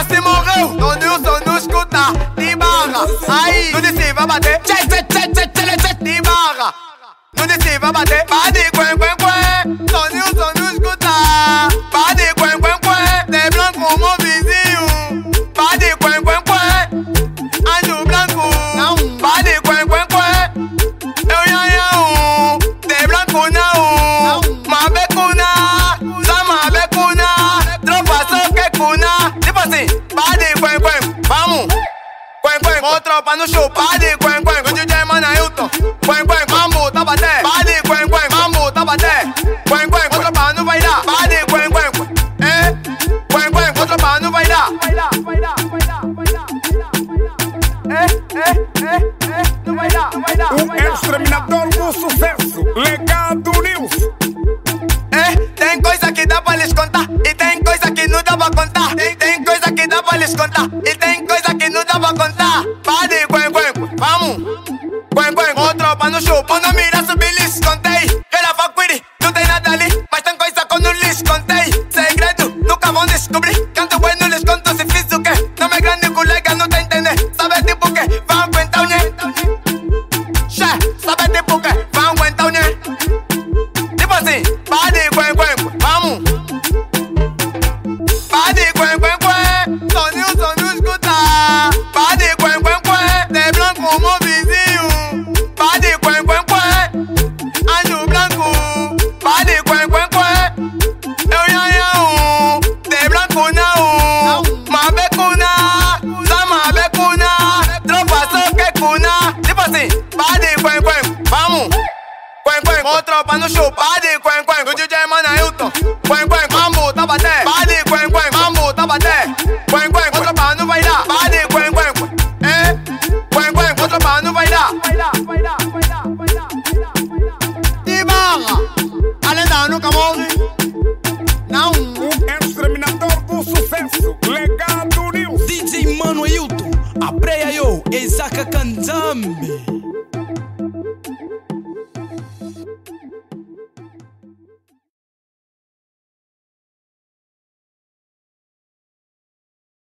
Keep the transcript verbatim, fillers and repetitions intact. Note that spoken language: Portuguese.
se morreu. Don Nilson não escuta. De barra. Aí, não disse vai bater. Tchê, tchê, tchê, tchê, tchê, tchê. De barra. Não disse vai bater. Bade, quen, quen, quen. Don Nilson não escuta. Bade, quen, quen, quen. De branco, meu vizinho. Bade, quen, quen, quen. Anjo branco. Não. Bade, quen, quen, quen. Eu ia, ia, de branco não. Ma becuna. Zama becuna. Tropa só que cuna. Tipo assim. Bade, quen, quen. Vamos. Quen, quen. Com tropa no show. Bade, quen, quen. Com D J Manailton. Quen, quen. Vamos, tá bater. Bade, quen, quen. Vamos, tá bater. Quen, quen. Com tropa não vai dar. Bade, quen, quen. Eh? Quen, quen. Com tropa não vai dar. Vai dar, vai dar, vai dar, vai dar. Eh, eh, eh, eh. Não vai dar, vai dar. O exterminador do sucesso, Legado News. Eh, tem coisa que dá pra lhes contar e tem coisa que não dá pra contar. Tem, tem coisa que dá pra lhes contar e tem coisa que não dá pra contar. Pade, quen, quen, vamos. Quen, quen, com tropa no show. Quando mira subir, lhes contei. Ela vai cuidar, não tem nada ali, mas tem coisa que eu não lhes contei. Segredo, nunca vão descobrir. Canto bem, não lhes conto se fiz o quê. Não é grande colega, não tá entendendo. Sabe tipo o quê? Vão aguentar o nhé. Sabe tipo o quê? Vão aguentar o nhé. Tipo assim, pade, quen, quen, vamos. Pade, quen, quen, quen. Don Nilson não escuta. Pade, quen, quen, quen. De branco, meu vizinho. Pade, quen, quen, quen. Anjo branco. Pade, quen, quen, quen. Eu ia, ia, de branco não. Ma becuna. Zama becuna. Tropa só que cuna. Tipo assim, pade, quen, quen, vamos. Quen, quen, com tropa no show. Pade, quen, quen, com D J Manailton. Quen, quen, vamos, tá bater. Pade, quen, quen, vamos, tá bater. Quen, quen, com tropa não vai dar. Pade, quen, quen, eh? Quen, quen, com tropa não vai dar. Vai dar, vai dar, vai dar, vai dar, vai dar, vai dar. De barra, a lenda nunca morre. Não. O exterminador do sucesso, Legado News. D J Manailton, a preia yo, Isaka Kanzambi.